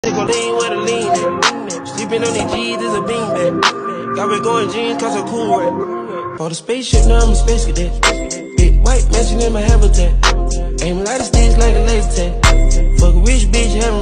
Gon' lean where the lean at. Sleeping on these G's is a beanbag. Got me going jeans cause I'm cool, right? For the spaceship, now I'm a space cadet. Big white mansion in my habitat. Aim a lot of sticks like a laser tag. Fuck a rich bitch, having